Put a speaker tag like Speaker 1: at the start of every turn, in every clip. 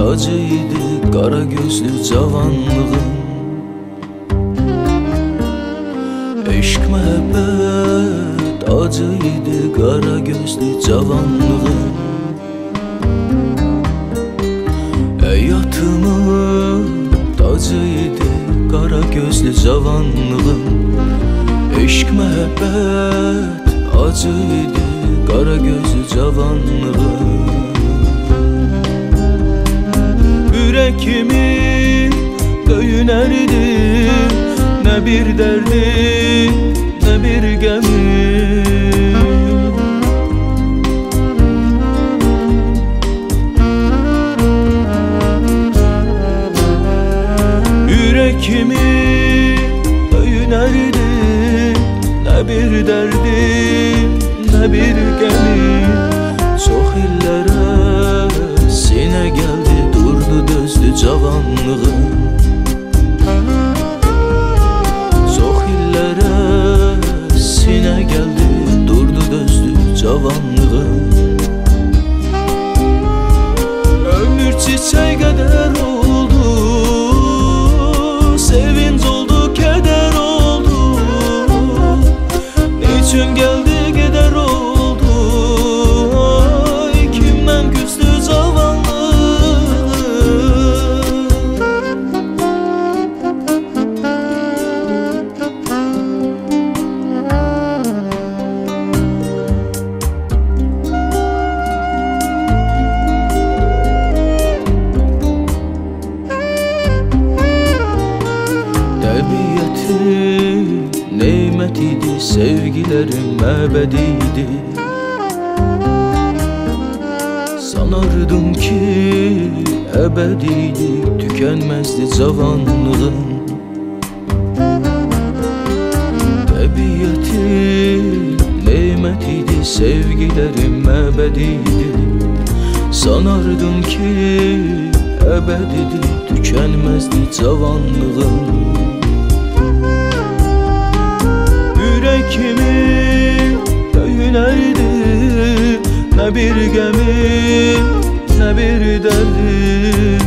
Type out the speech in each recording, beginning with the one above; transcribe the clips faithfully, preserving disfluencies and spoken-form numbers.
Speaker 1: acıydı kara gözlü cavanlığın. Eşk mehabbet acıydı kara gözlü cavanlığın. Hayatımın tacıydı kara gözlü cavanlığın. Eşk mehabbet acıydı kara gözlü cavanlığın. Yürekimi döyünerdi ne bir derdi ne bir gemi. Yürekimi döyünerdi ne bir derdi ne bir gemi. Çok illere sine geldi durdu dözdü cavanlığın. Çok illere sine geldi durdu dözdü cavanlığın. Ömür çiçeği kadar oldu, sevinç oldu, keder oldu. Niçin geldi gider oldu, ay kimden küstü cavanlığı. Tabiatım nimet idi, sevgilerim ebediydi. Sanardım ki ebediydi, tükenmezdi cavanlığın. Tabiatım nimet idi, sevgilerim ebediydi. Sanardım ki ebediydi, tükenmezdi cavanlığın. Yürekimi döyünerdi ne bir gemi ne bir derdi.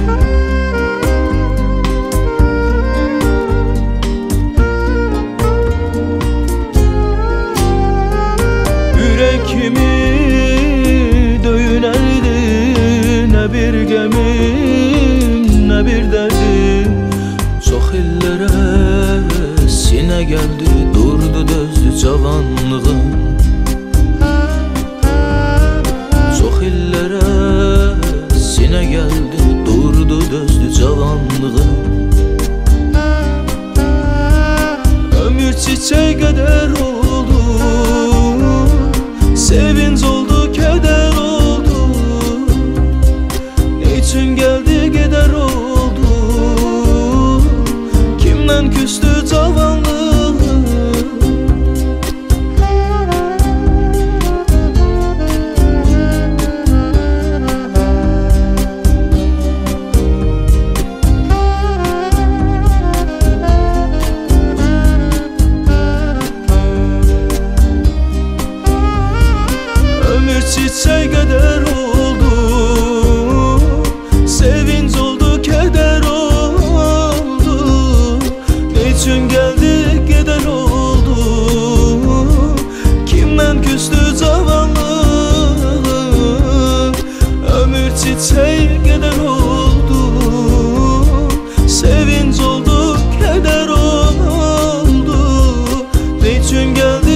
Speaker 1: Yürekimi döyünerdi ne bir gemi ne bir derdi. Çok illere sine geldi durdu dözdü cavanlığın. Çok illere sine geldi durdu dözdü cavanlığın. Ömür çiçeği kadar oldu, sevinç oldu, keder oldu. Niçin geldi gider oldu, kimden küstü cavanlığı. Çiçeği kadar oldu, sevinç oldu, keder oldu. Niçin geldi gider oldu, kimden küstü cavanlığı. Ömür çiçeği kadar oldu, sevinç oldu, keder oldu. Niçin geldi